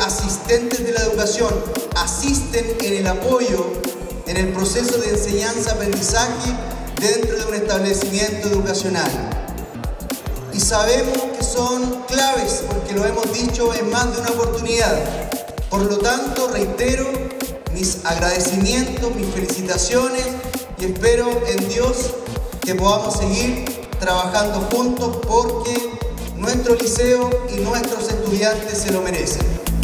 asistentes de la educación asisten en el apoyo, en el proceso de enseñanza-aprendizaje dentro de un establecimiento educacional. Y sabemos que son claves porque lo hemos dicho en más de una oportunidad. Por lo tanto, reitero mis agradecimientos, mis felicitaciones y espero en Dios que podamos seguir trabajando juntos porque nuestro liceo y nuestros estudiantes se lo merecen.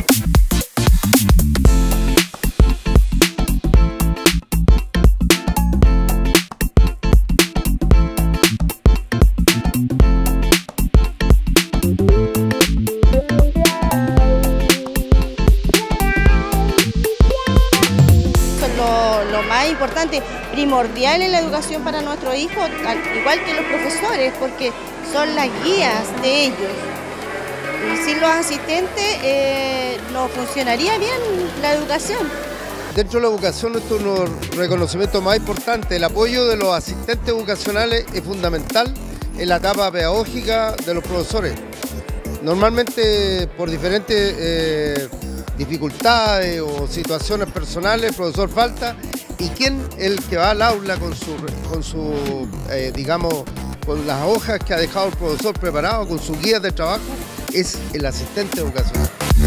Lo más importante, primordial en la educación para nuestros hijos, igual que los profesores, porque son las guías de ellos. Y sin los asistentes no funcionaría bien la educación. Dentro de la educación, nuestro reconocimiento más importante, el apoyo de los asistentes educacionales es fundamental en la etapa pedagógica de los profesores. Normalmente por diferentes dificultades o situaciones personales, el profesor falta y quien el que va al aula con las hojas que ha dejado el profesor preparado, con sus guías de trabajo, es el asistente educacional.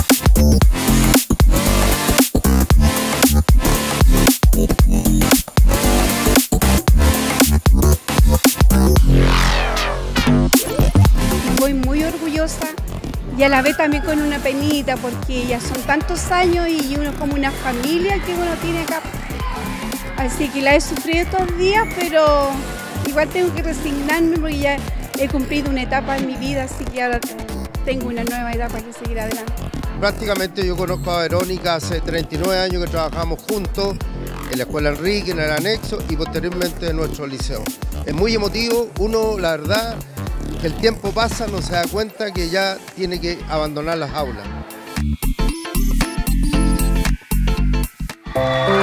Voy muy orgullosa y a la vez también con una penita porque ya son tantos años y uno como una familia que uno tiene acá. Así que la he sufrido estos días, pero igual tengo que resignarme porque ya he cumplido una etapa en mi vida, así que ahora tengo una nueva etapa que seguir adelante. Prácticamente yo conozco a Verónica hace 39 años que trabajamos juntos en la Escuela Enrique, en el anexo y posteriormente en nuestro liceo. Es muy emotivo, uno la verdad que el tiempo pasa, no se da cuenta que ya tiene que abandonar las aulas.